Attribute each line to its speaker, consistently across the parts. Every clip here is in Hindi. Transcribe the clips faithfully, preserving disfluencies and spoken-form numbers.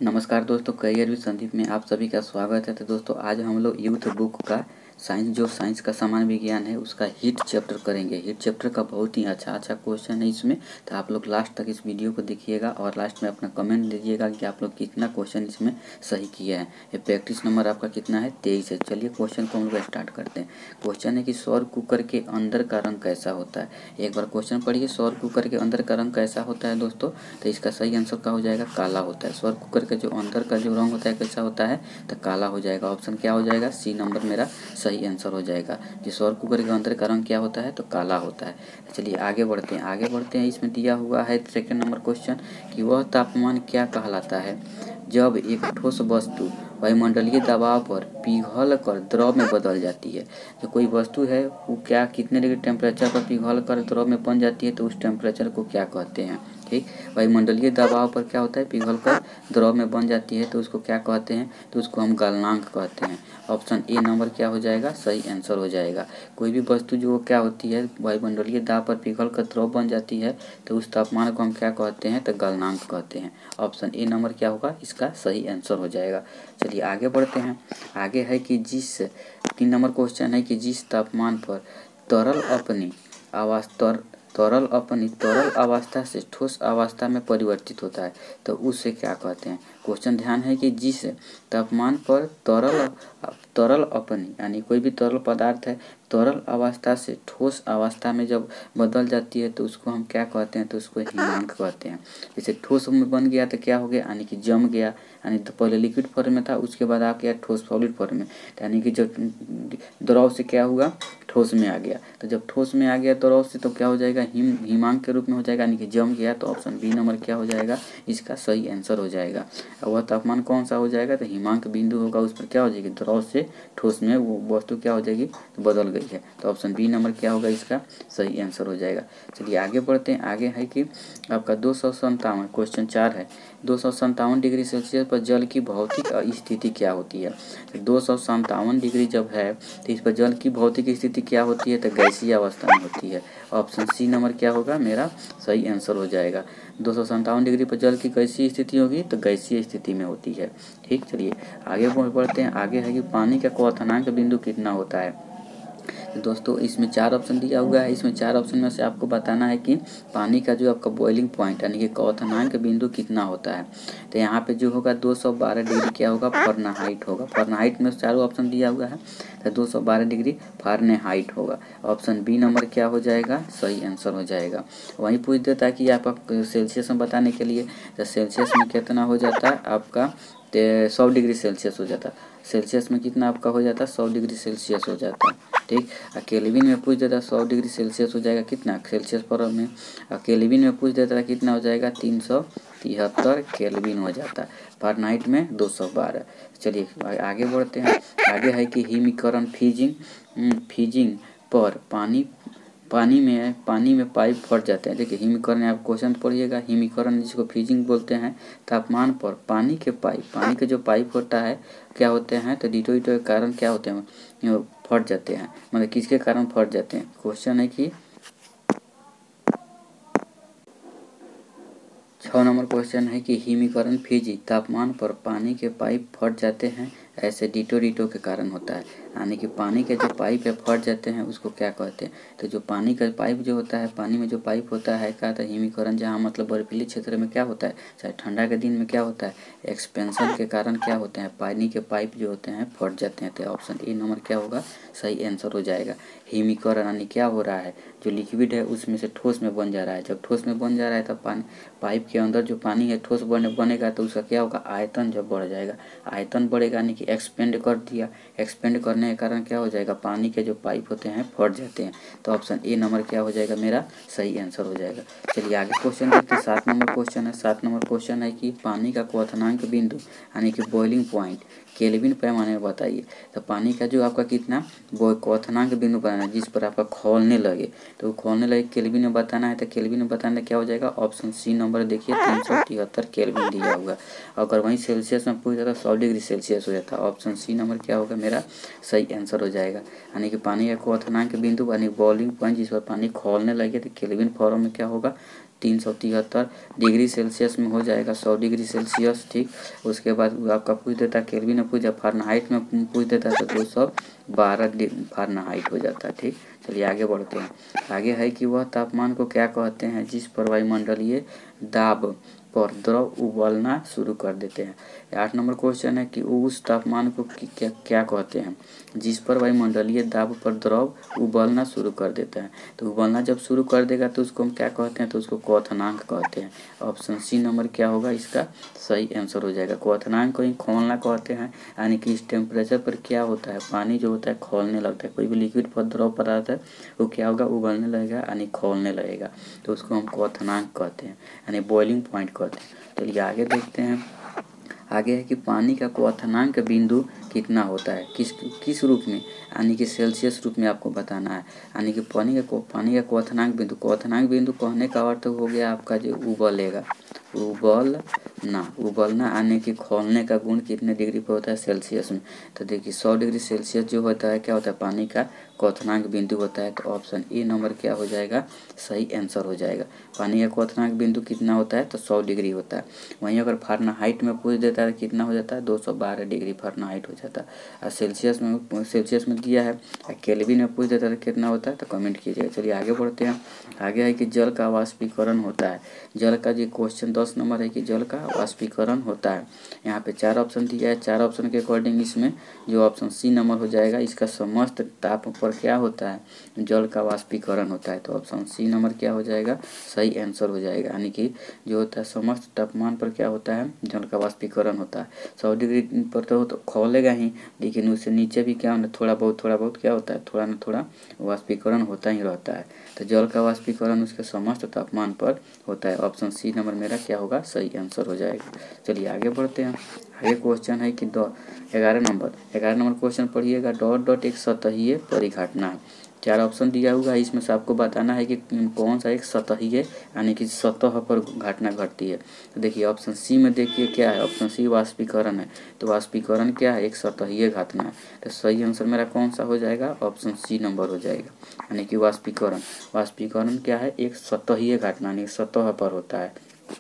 Speaker 1: नमस्कार दोस्तों, करियर विद संदीप में आप सभी का स्वागत है। तो दोस्तों आज हम लोग यूथ बुक का साइंस जो साइंस का सामान्य विज्ञान है उसका हिट चैप्टर करेंगे। हिट चैप्टर का बहुत ही अच्छा अच्छा क्वेश्चन है इसमें, तो आप लोग लास्ट तक इस वीडियो को देखिएगा और लास्ट में अपना कमेंट दीजिएगा कि आप लोग कितना क्वेश्चन इसमें सही किया है। ये प्रैक्टिस नंबर आपका कितना है? तेईस है। चलिए क्वेश्चन को हम लोग स्टार्ट करते हैं। क्वेश्चन है कि सौर कुकर के अंदर का रंग कैसा होता है। एक बार क्वेश्चन पढ़िए, सौर कुकर के अंदर का रंग कैसा होता है दोस्तों। तो इसका सही आंसर क्या हो जाएगा? काला होता है। सौर कुकर के जो अंदर का जो रंग होता है कैसा होता है? तो काला हो जाएगा। ऑप्शन क्या हो जाएगा? सी नंबर मेरा सही आंसर हो जाएगा। जो सौर कुकर के अंदर का रंग क्या होता है? तो काला होता है। चलिए आगे बढ़ते हैं आगे बढ़ते हैं इसमें दिया हुआ है सेकंड नंबर क्वेश्चन कि वह तापमान क्या कहलाता है जब एक ठोस वस्तु वायुमंडलीय दबाव पर पिघल कर द्रव में बदल जाती है। जो कोई वस्तु है वो क्या कितने डिग्री टेम्परेचर पर पिघल कर द्रव में बन जाती है, तो उस टेम्परेचर को क्या कहते हैं। ठीक, वायुमंडलीय दबाव पर क्या होता है? पिघल कर द्रव में बन जाती है, तो उसको क्या कहते हैं? तो उसको हम गलनांक कहते हैं। ऑप्शन ए नंबर क्या हो जाएगा? सही आंसर हो जाएगा। कोई भी वस्तु जो क्या होती है वायुमंडलीय दाब पर पिघल कर द्रव बन जाती है, तो उस तापमान को हम क्या कहते हैं? तो गलनांक कहते हैं। ऑप्शन ए नंबर क्या होगा? इसका सही आंसर हो जाएगा। चलिए आगे बढ़ते हैं। आगे है कि जिस तीन नंबर क्वेश्चन है कि जिस तापमान पर तरल अपनी अवस्था तरल अपनी तरल अवस्था से ठोस अवस्था में परिवर्तित होता है, तो उसे क्या कहते हैं। क्वेश्चन ध्यान है कि जिस तापमान पर तरल तरल अपनी यानी कोई भी तरल पदार्थ है तरल अवस्था से ठोस अवस्था में जब बदल जाती है, तो उसको हम क्या कहते हैं? तो उसको हिमांक कहते हैं। जैसे ठोस में बन गया तो क्या हो गया? यानी कि जम गया, यानी तो पहले लिक्विड फॉर्म में था, उसके बाद आ गया ठोस सॉलिड फॉर्म में, यानी कि जब द्रव से क्या हुआ? ठोस में आ गया। तो जब ठोस में आ गया द्रव से, तो क्या हो जाएगा? हिम हिमांक के रूप में हो जाएगा, यानी कि जम गया। तो ऑप्शन बी नंबर क्या हो जाएगा? इसका सही आंसर हो जाएगा। और वह तापमान कौन सा हो जाएगा? तो हिमांक बिंदु होगा, उस पर क्या हो जाएगी? द्रव से ठोस में वो वस्तु क्या हो जाएगी? तो बदल गई है। तो ऑप्शन बी नंबर क्या होगा? इसका सही आंसर हो जाएगा। चलिए आगे बढ़ते हैं। आगे है कि आपका दो सौ संतावन क्वेश्चन चार है, दो सौ संतावन डिग्री सेल्सियस पर जल की भौतिक स्थिति क्या होती है। तो दो सौ संतावन डिग्री जब है तो इस पर जल की भौतिक स्थिति क्या होती है? तो गैसीय अवस्था में होती है। ऑप्शन सी नंबर क्या होगा? मेरा सही आंसर हो जाएगा। दो सौ संतावन डिग्री पर जल की कैसी स्थिति होगी? तो गैसीय स्थिति में होती है। ठीक, चलिए आगे बढ़ते हैं। आगे है कि पानी का क्वथनांक बिंदु कितना होता है। तो दोस्तों इसमें चार ऑप्शन दिया हुआ है। इसमें चार ऑप्शन में से आपको बताना है कि पानी का जो आपका बॉइलिंग पॉइंट यानी कि क्वथनांक बिंदु कितना होता है। तो यहाँ पे जो होगा दो सौ बारह डिग्री क्या होगा? फ़ारेनहाइट होगा। फ़ारेनहाइट में चारों ऑप्शन दिया हुआ है, तो दो सौ बारह डिग्री फ़ारेनहाइट होगा। ऑप्शन बी नंबर क्या हो जाएगा? सही आंसर हो जाएगा। वहीं पूछ देता है कि आपका सेल्सियस में बताने के लिए, तो सेल्सियस में कितना हो जाता है आपका? सौ डिग्री सेल्सियस हो जाता है। सेल्सियस में कितना आपका हो जाता है? सौ डिग्री सेल्सियस हो जाता है। ठीक, और केल्विन में पूछ देता है सौ डिग्री सेल्सियस हो जाएगा कितना सेल्सियस पर में, और केल्विन में पूछ देता है कितना हो जाएगा? तीन सौ तिहत्तर केल्विन हो जाता है। फ़ारेनहाइट में दो सौ बारह। चलिए आगे बढ़ते हैं। आगे है कि हिमीकरण फ्रीजिंग फ्रीजिंग पर पानी पानी में पानी में पाइप फट जाते हैं। देखिए हिमीकरण आप क्वेश्चन पढ़िएगा। हिमीकरण जिसको फ्रीजिंग बोलते हैं, तापमान पर पानी के पाइप पानी के जो पाइप होता है क्या होते हैं? तो डिटो डिटो के कारण क्या होते हैं? फट जाते हैं। मतलब किसके कारण फट जाते हैं? क्वेश्चन है कि छः नंबर क्वेश्चन है कि हिमीकरण फ्रीजिंग तापमान पर पानी के पाइप फट जाते हैं, ऐसे डिटो डिटो के कारण होता है। यानी कि पानी के जो पाइप है फट जाते हैं, उसको क्या कहते हैं? तो जो पानी का पाइप जो होता है, पानी में जो पाइप होता है क्या था? हिमीकरण। जहाँ मतलब बर्फीले क्षेत्र में क्या होता है, चाहे ठंडा के दिन में क्या होता है? एक्सपेंशन के कारण क्या होते हैं? पानी के पाइप जो होते हैं फट जाते हैं। तो ऑप्शन ए नंबर क्या होगा? सही आंसर हो जाएगा। हिमीकरण यानी क्या हो रहा है? जो लिक्विड है उसमें से ठोस में बन जा रहा है। जब ठोस में बन जा रहा है तब पानी पाइप के अंदर जो पानी है ठोस बने बनेगा, तो उसका क्या होगा? आयतन जब बढ़ जाएगा, आयतन बढ़ेगा यानी कि एक्सपेंड कर दिया। एक्सपेंड करने के कारण क्या हो जाएगा? पानी के जो पाइप होते हैं फट जाते हैं। तो ऑप्शन ए नंबर क्या हो जाएगा? मेरा सही आंसर हो जाएगा। चलिए आगे क्वेश्चन देखते हैं। सात नंबर क्वेश्चन है। सात नंबर क्वेश्चन है कि पानी का क्वथनांक बिंदु यानी कि बॉइलिंग पॉइंट केल्विन पैमाने में बताइए। तो पानी का जो आपका कितना क्वथनांक बिंदु बनाना है जिस पर आपका खौलने लगे, तो खौलने लगे केल्विन में बताना है। तो केल्विन में बताना क्या हो जाएगा? ऑप्शन सी नंबर देखिए तीन सौ तिहत्तर केल्विन दिया हुआ। अगर वहीं सेल्सियस में पूछ जाता सौ डिग्री सेल्सियस हो जाता। ऑप्शन सी नंबर क्या होगा? मेरा सही आंसर हो जाएगा। यानी कि पानी का क्वथनांक बिंदु यानी बॉइलिंग पॉइंट जिस पर पानी खौलने लगे, तो केल्विन फॉर्म में क्या होगा? तीन सौ तिहत्तर डिग्री सेल्सियस में हो जाएगा सौ डिग्री सेल्सियस। ठीक, उसके बाद आपका पूछ देता है केल्विन में, पूछ फारेनहाइट में पूछ देता है तो दो सौ बारह फारेनहाइट हो जाता है। ठीक, चलिए आगे बढ़ते हैं। आगे है कि वह तापमान को क्या कहते हैं जिस पर वायुमंडलीय दाब पर द्रव उबलना शुरू कर देते हैं। आठ नंबर क्वेश्चन है कि उस तापमान को क्या क्या कहते हैं जिस पर वायुमंडलीय दाब पर द्रव उबलना शुरू कर देता है। तो उबलना जब शुरू कर देगा तो उसको हम क्या कहते हैं, तो उसको क्वथनांक कहते हैं। ऑप्शन सी नंबर क्या होगा इसका सही आंसर हो जाएगा। क्वथनांक को ही खोलना कहते हैं, यानी कि इस टेम्परेचर पर क्या होता है, पानी जो होता है खोलने लगता है। कोई भी लिक्विड पर द्रव पदार्थ है वो क्या होगा, उबलने लगेगा यानी खोलने लगेगा, तो उसको हम क्वथनांक कहते हैं यानी बॉइलिंग पॉइंट कहते हैं। चलिए आगे देखते हैं। आगे है कि पानी का क्वथनांक बिंदु कितना होता है, किस किस रूप में, यानी कि सेल्सियस रूप में आपको बताना है। यानी कि पानी का पानी का क्वथनांक बिंदु क्वथनांक बिंदु कहने का अर्थ हो गया आपका जो उबलेगा, उबलना उबलना यानी कि खोलने का गुण कितने डिग्री पर होता है, सेल्सियस में। तो देखिए सौ डिग्री सेल्सियस जो होता है क्या होता है, पानी का क्वथनांक बिंदु होता है। तो ऑप्शन ए नंबर क्या हो जाएगा, सही आंसर हो जाएगा। पानी का क्वथनांक बिंदु कितना होता है, तो सौ डिग्री होता है। वहीं अगर फारेनहाइट में पूछ देता है कितना हो जाता है, दो सौ बारह डिग्री फारेनहाइट हो जाता है। और सेल्सियस में सेल्सियस में दिया है, केल्विन में पूछ देता है कितना होता है, तो कमेंट कीजिएगा। चलिए आगे बढ़ते हैं। आगे है कि जल का वाष्पीकरण होता है। जल का जो क्वेश्चन दस नंबर है कि जल का वाष्पीकरण होता है। यहाँ पे चार ऑप्शन दिया है, चार ऑप्शन के अकॉर्डिंग इसमें जो ऑप्शन सी नंबर हो जाएगा, इसका समस्त ताप पर क्या होता है, जल का वाष्पीकरण होता है। तो ऑप्शन सी नंबर क्या हो जाएगा, सही आंसर हो जाएगा। यानी कि जो होता है समस्त तापमान पर क्या होता है, जल का वाष्पीकरण होता है। सौ डिग्री पर तो, तो खोलेगा ही, लेकिन उससे नीचे भी क्या होता है, थोड़ा बहुत थोड़ा बहुत क्या होता है, थोड़ा ना थोड़ा वाष्पीकरण होता ही रहता है। तो जल का वाष्पीकरण उसके समस्त तापमान पर होता है। ऑप्शन सी नंबर मेरा क्या होगा, सही आंसर हो जाएगा। चलिए आगे बढ़ते हैं। आगे क्वेश्चन है कि दो ग्यारह नंबर ग्यारह नंबर क्वेश्चन पढ़िएगा। डॉट डॉट एक सतहीय परिघटना है। चार ऑप्शन दिया हुआ है, इसमें से आपको बताना है कि कौन सा एक सतहीय यानी कि सतह पर घटना घटती है। तो देखिए ऑप्शन सी में देखिए क्या है, ऑप्शन सी वाष्पीकरण है। तो वाष्पीकरण क्या है, एक सतहीय घटना है। तो सही आंसर मेरा कौन सा हो जाएगा, ऑप्शन सी नंबर हो जाएगा। यानी कि वाष्पीकरण वाष्पीकरण क्या है, एक सतहीय घटना यानी सतह पर होता है।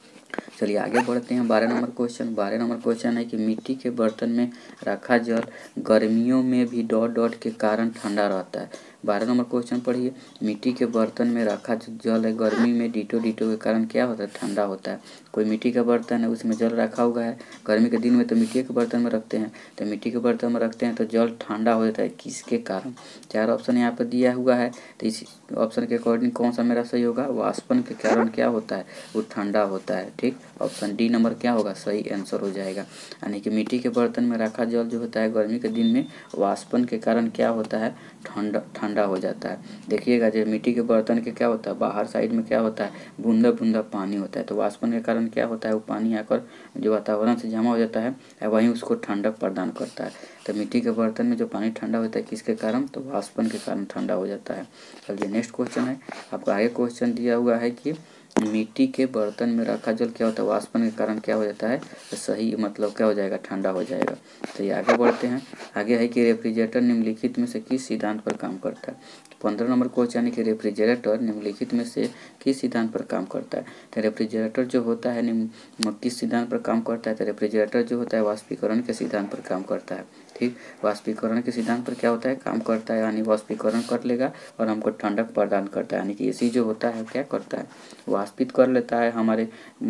Speaker 1: चलिए आगे बढ़ते हैं। बारह नंबर क्वेश्चन बारह नंबर क्वेश्चन है कि मिट्टी के बर्तन में रखा जल गर्मियों में भी डॉट डॉट के कारण ठंडा रहता है। बारह नंबर क्वेश्चन पढ़िए। मिट्टी के बर्तन में रखा जो जल है गर्मी में डिटो डिटो के कारण क्या होता है, ठंडा होता है। कोई मिट्टी का बर्तन है, उसमें जल रखा हुआ है, गर्मी के दिन में तो मिट्टी के बर्तन में रखते हैं, तो मिट्टी के बर्तन में रखते हैं तो जल ठंडा हो जाता है, किसके कारण। चार ऑप्शन यहाँ पर दिया हुआ है, तो इस ऑप्शन के अकॉर्डिंग कौन सा मेरा सही होगा, वाष्पन के कारण क्या होता है, वो ठंडा होता है। ठीक, ऑप्शन डी नंबर क्या होगा, सही आंसर हो जाएगा। यानी कि मिट्टी के बर्तन में रखा जल जो होता है गर्मी के दिन में वाष्पन के कारण क्या होता है, ठंडा ठंडा हो जाता है। देखिएगा जो मिट्टी के बर्तन के क्या होता है, बाहर साइड में क्या होता है, बूंदा बूंदा पानी होता है। तो वाष्पन के कारण क्या होता है, वो पानी आकर जो वातावरण से जमा हो जाता है, वहीं उसको ठंडक प्रदान करता है। तो मिट्टी के बर्तन में जो पानी ठंडा होता है किसके कारण, तो वाष्पन के कारण ठंडा हो जाता है। चलिए नेक्स्ट क्वेश्चन है, आपका आगे क्वेश्चन दिया हुआ है कि मिट्टी के बर्तन में रखा जल क्या होता है, वाष्पन के कारण क्या हो जाता है, तो सही मतलब क्या हो जाएगा, ठंडा हो जाएगा। तो ये आगे बढ़ते हैं। आगे है कि रेफ्रिजरेटर निम्नलिखित में से किस सिद्धांत पर काम करता है। पंद्रह नंबर क्वेश्चन है कि रेफ्रिजरेटर निम्नलिखित में से किस सिद्धांत पर काम करता है। तो रेफ्रिजरेटर जो होता है निम्न किस सिद्धांत पर काम करता है, तो रेफ्रिजरेटर जो होता है वाष्पीकरण के सिद्धांत पर काम करता है। ठीक, वाष्पीकरण के सिद्धांत पर क्या होता है, काम करता है, यानी वाष्पीकरण कर लेगा और हमको ठंडक प्रदान करता है। यानी कि एसी जो होता है क्या करता है, वाष्पित कर लेता है हमारे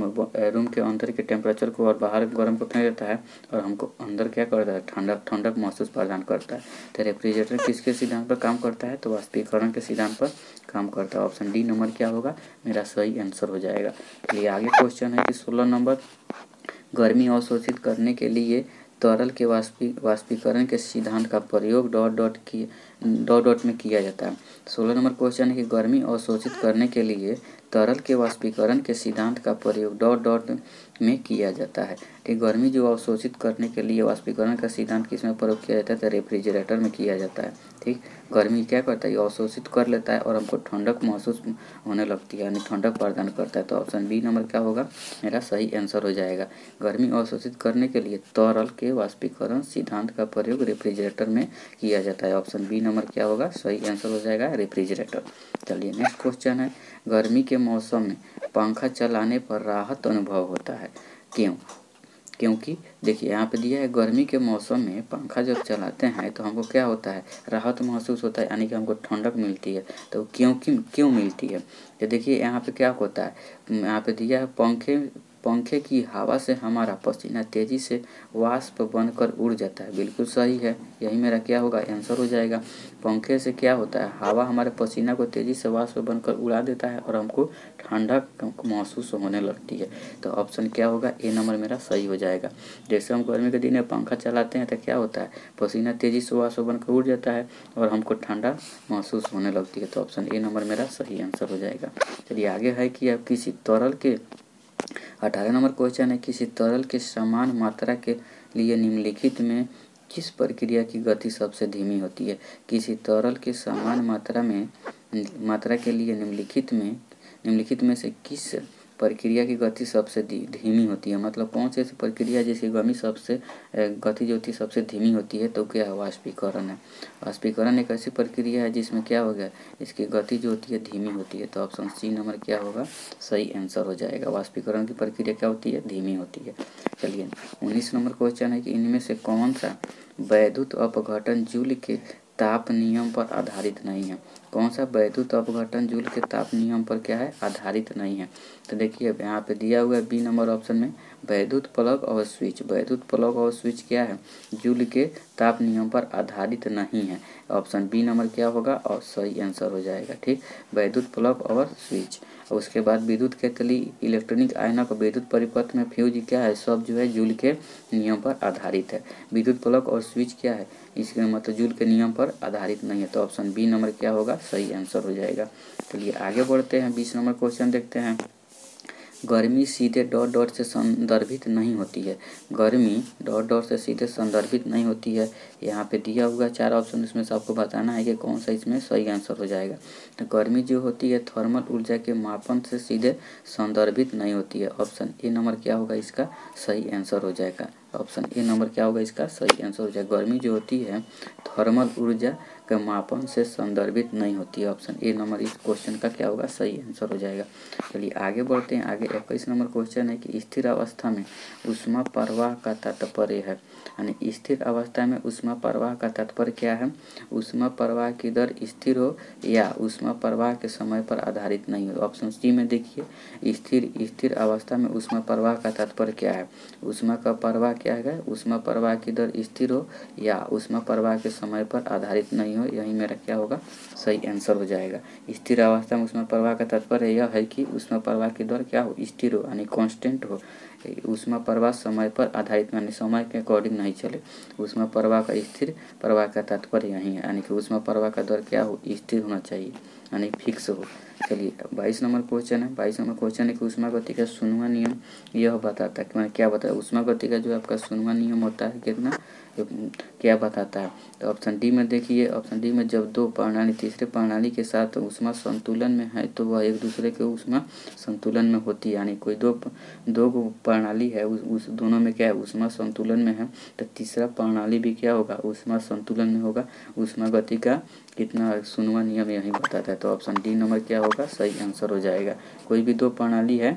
Speaker 1: रूम के अंदर के टेम्परेचर को और बाहर गर्म को फेंक देता है और हमको अंदर क्या करता है, ठंडक ठंडक महसूस प्रदान करता है। तो रेफ्रिजरेटर किसके सिद्धांत पर काम करता है, तो वाष्पीकरण के सिद्धांत पर काम करता है। ऑप्शन डी नंबर क्या होगा, मेरा सही आंसर हो जाएगा। चलिए आगे क्वेश्चन है कि सोलह नंबर गर्मी अवशोषित करने के लिए तरल के वाष्पी वाष्पीकरण के सिद्धांत का प्रयोग डॉट डॉट की डॉट डॉट में किया जाता है। सोलह नंबर क्वेश्चन है कि गर्मी अवशोषित करने के लिए तरल के वाष्पीकरण के सिद्धांत का प्रयोग डॉट डॉट में किया जाता है। ठीक, गर्मी जो अवशोषित करने के लिए वाष्पीकरण का सिद्धांत किसमें प्रयोग किया जाता है, तो रेफ्रिजरेटर में किया जाता है। ठीक। गर्मी क्या करता है, ये अवशोषित कर लेता है और हमको ठंडक महसूस होने लगती है, यानी ठंडक प्रदान करता है। तो ऑप्शन बी नंबर क्या होगा, मेरा सही आंसर हो जाएगा। गर्मी अवशोषित करने के लिए तरल के वाष्पीकरण सिद्धांत का प्रयोग रेफ्रिजरेटर में किया जाता है। ऑप्शन बी नंबर क्या होगा, सही आंसर हो जाएगा रेफ्रिजरेटर। चलिए नेक्स्ट क्वेश्चन है, गर्मी के मौसम में पंखा चलाने पर राहत अनुभव होता है, क्यों? क्योंकि देखिए यहाँ पे दिया है, गर्मी के मौसम में पंखा जब चलाते हैं तो हमको क्या होता है, राहत महसूस होता है, यानी कि हमको ठंडक मिलती है। तो क्योंकि क्यों मिलती है, तो देखिए यहाँ पे क्या होता है, यहाँ पे दिया है पंखे पंखे की हवा से हमारा पसीना तेज़ी से वाष्प बनकर उड़ जाता है। बिल्कुल सही है, यही मेरा क्या होगा, आंसर हो जाएगा। पंखे से क्या होता है, हवा हमारे पसीना को तेज़ी से वाष्प बनकर उड़ा देता है और हमको ठंडक महसूस होने लगती है। तो ऑप्शन क्या होगा, ए नंबर मेरा सही हो जाएगा। जैसे हम गर्मी के दिन में पंखा चलाते हैं तो क्या होता है, पसीना तेज़ी से वाष्प बनकर उड़ जाता है और हमको ठंडा महसूस होने लगती है। तो ऑप्शन ए नंबर मेरा सही आंसर हो जाएगा। चलिए आगे है कि अब किसी तरल के अठारह नंबर क्वेश्चन है, किसी तरल के समान मात्रा के लिए निम्नलिखित में किस प्रक्रिया की गति सबसे धीमी होती है। किसी तरल के समान मात्रा में मात्रा के लिए निम्नलिखित में निम्नलिखित में से किस प्रक्रिया की गति सबसे धीमी होती है, मतलब कौन सी ऐसी प्रक्रिया जिसकी गति सबसे गति जो होती है सबसे धीमी होती है, तो क्या है, वाष्पीकरण है। वाष्पीकरण एक ऐसी प्रक्रिया है जिसमें क्या हो गया, इसकी गति जो होती है धीमी होती है। तो ऑप्शन सी नंबर क्या होगा, सही आंसर हो जाएगा। वाष्पीकरण की प्रक्रिया क्या होती है, धीमी होती है। चलिए उन्नीस नंबर क्वेश्चन है कि इनमें से कौन सा वैद्युत अपघटन जूल के ताप नियम पर आधारित नहीं है। कौन सा वैद्युत अपघटन जूल के ताप नियम पर क्या है, आधारित नहीं है। तो देखिए अब यहाँ पे दिया हुआ है बी नंबर ऑप्शन में, वैद्युत प्लग और स्विच। वैद्युत प्लग और स्विच क्या है, जूल के ताप नियम पर आधारित नहीं है। ऑप्शन बी नंबर क्या होगा और सही आंसर हो जाएगा। ठीक, वैद्युत प्लग और स्विच। उसके बाद विद्युत के तली इलेक्ट्रॉनिक आयनक विद्युत परिपथ में फ्यूज क्या है, सब जो है जूल के नियम पर आधारित है। विद्युत प्लग और स्विच क्या है, इसके मतलब जूल के नियम पर आधारित नहीं है। तो ऑप्शन बी नंबर क्या होगा, सही आंसर हो जाएगा। चलिए आगे बढ़ते हैं, बीस नंबर क्वेश्चन देखते हैं। गर्मी सीधे डॉट डॉट से संदर्भित नहीं होती है। गर्मी डॉट डॉट से सीधे संदर्भित नहीं होती है। यहाँ पे दिया हुआ चार ऑप्शन, इसमें से आपको बताना है कि कौन सा इसमें सही आंसर हो जाएगा। तो गर्मी जो होती है थर्मल ऊर्जा के मापन से सीधे संदर्भित नहीं होती है। ऑप्शन ए नंबर क्या होगा, इसका सही आंसर हो जाएगा। ऑप्शन ए नंबर क्या होगा, इसका सही आंसर हो जाएगा। गर्मी जो होती है थर्मल ऊर्जा के मापन से संदर्भित नहीं होती है। ऑप्शन ए नंबर इस क्वेश्चन का क्या होगा, सही आंसर हो जाएगा। चलिए आगे बढ़ते हैं। आगे इक्कीस नंबर क्वेश्चन है कि स्थिर अवस्था में ऊष्मा प्रवाह का तात्पर्य है, यानी स्थिर अवस्था में ऊष्मा प्रवाह का तात्पर्य क्या है, ऊष्मा प्रवाह की दर स्थिर हो या ऊष्मा प्रवाह के समय पर आधारित नहीं हो। ऑप्शन सी में देखिए, स्थिर स्थिर अवस्था में ऊष्मा प्रवाह का तात्पर्य क्या है, ऊष्मा का प्रवाह क्या है, ऊष्मा प्रवाह की दर स्थिर हो या ऊष्मा प्रवाह के समय पर आधारित नहीं हो। यही मेरा क्या होगा, सही आंसर हो जाएगा। स्थिर अवस्था में ऊष्मा प्रवाह का तात्पर्य यह है कि ऊष्मा प्रवाह की दर क्या हो, स्थिर हो, यानी कांस्टेंट हो। ऊष्मा प्रवाह समय पर आधारित, यानी समय के अकॉर्डिंग नहीं चले। ऊष्मा प्रवाह का स्थिर प्रवाह का तात्पर्य यही है, यानी कि ऊष्मा प्रवाह का दर क्या हो, स्थिर होना चाहिए, यानी फिक्स हो। चलिए बाईस नंबर क्वेश्चन है। बाईस नंबर क्वेश्चन है कि ऊष्मा गति का शून्यवां नियम यह बताता है कि मैंने क्या बताया, ऊष्मा गति का जो आपका शून्यवां नियम होता है कितना, क्या बताता है। तो ऑप्शन डी में देखिए, ऑप्शन डी में जब दो प्रणाली तीसरे प्रणाली के साथ ऊष्मा संतुलन में है तो वह एक दूसरे के ऊष्मा संतुलन में होती है। यानी कोई दो दो प्रणाली है, उस, उस दोनों में क्या है, ऊष्मा संतुलन में है, तो तीसरा प्रणाली भी क्या होगा, ऊष्मा संतुलन में होगा। ऊष्मा गति का कितना शून्यवां नियम यही बताता है। तो ऑप्शन डी नंबर क्या होगा, सही आंसर हो जाएगा। कोई भी दो प्रणाली है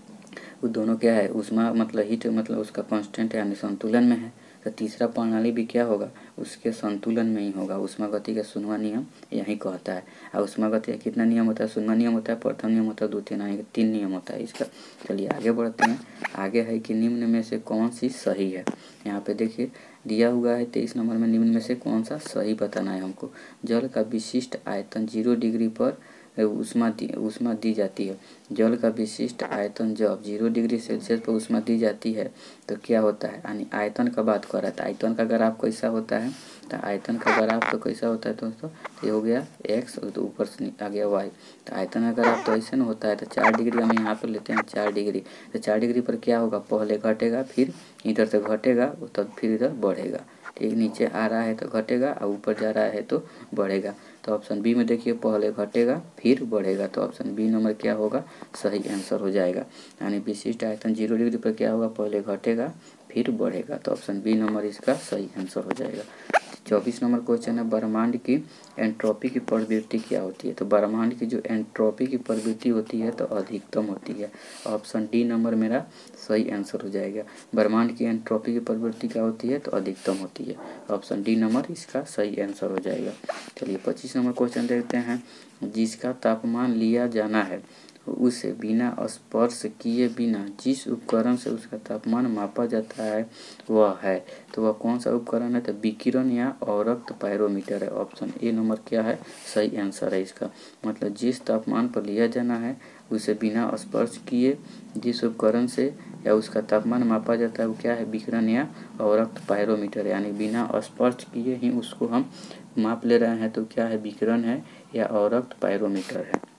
Speaker 1: वो दोनों क्या है, ऊष्मा मतलब हीट मतलब उसका कांस्टेंट है, यानी संतुलन में है, तो तीसरा प्रणाली भी क्या होगा, उसके संतुलन में ही होगा। ऊष्मा गति का शून्यवां नियम यही कहता है। और ऊष्मा गति का कितना नियम होता है, शून्यवां नियम होता है, प्रथम नियम होता है, द्वितीय नियम, तीन नियम होता है इसका। चलिए आगे बढ़ते हैं। आगे है कि निम्न में से कौन सी सही है। यहाँ पे देखिए दिया हुआ है तेईस नंबर में, निम्न में से कौन सा सही बताना है हमको। जल का विशिष्ट आयतन जीरो डिग्री पर ऊष्मा दी ऊष्मा दी जाती है। जल का विशिष्ट आयतन जब जीरो डिग्री सेल्सियस पर ऊष्मा दी जाती है तो क्या होता है, यानी आयतन का बात कर रहा है। आयतन का ग्राफ कैसा होता है, तो आयतन का ग्राफ तो कैसा होता है दोस्तों, तो ये हो गया एक्स और तो ऊपर से आ गया वाई। तो आयतन का ग्राफ तो ऐसे ना होता है। तो चार डिग्री हम यहाँ पर लेते हैं, चार डिग्री तो चार डिग्री पर क्या होगा, पहले घटेगा फिर इधर से घटेगा तब फिर इधर बढ़ेगा। ठीक, नीचे आ रहा है तो घटेगा और ऊपर जा रहा है तो बढ़ेगा। तो ऑप्शन बी में देखिए पहले घटेगा फिर बढ़ेगा, तो ऑप्शन बी नंबर क्या होगा, सही आंसर हो जाएगा। यानी विशिष्ट आयतन जीरो डिग्री पर क्या होगा, पहले घटेगा फिर बढ़ेगा, तो ऑप्शन बी नंबर इसका सही आंसर हो जाएगा। चौबीस नंबर क्वेश्चन है, ब्रह्मांड की एंट्रोपी की प्रवृत्ति क्या होती है। तो ब्रह्मांड की जो एंट्रोपी की प्रवृत्ति होती है तो अधिकतम होती है। ऑप्शन डी नंबर मेरा सही आंसर हो जाएगा। ब्रह्मांड की एंट्रोपी की प्रवृत्ति क्या होती है तो अधिकतम होती है। ऑप्शन डी नंबर इसका सही आंसर हो जाएगा। चलिए पच्चीस नंबर क्वेश्चन देखते हैं, जिसका तापमान लिया जाना है उसे बिना स्पर्श किए बिना जिस उपकरण से उसका तापमान मापा जाता है वह है, तो वह कौन सा उपकरण है, तो विकिरण या अवरक्त पायरोमीटर है। ऑप्शन ए नंबर क्या है, सही आंसर है इसका। मतलब जिस तापमान पर लिया जाना है उसे बिना स्पर्श किए जिस उपकरण से या उसका तापमान मापा जाता है वो क्या है, विकिरण या अवरक्त पायरोमीटर, यानी बिना स्पर्श किए ही उसको हम माप ले रहे हैं तो क्या है, विकिरण है या अवरक्त पायरोमीटर है।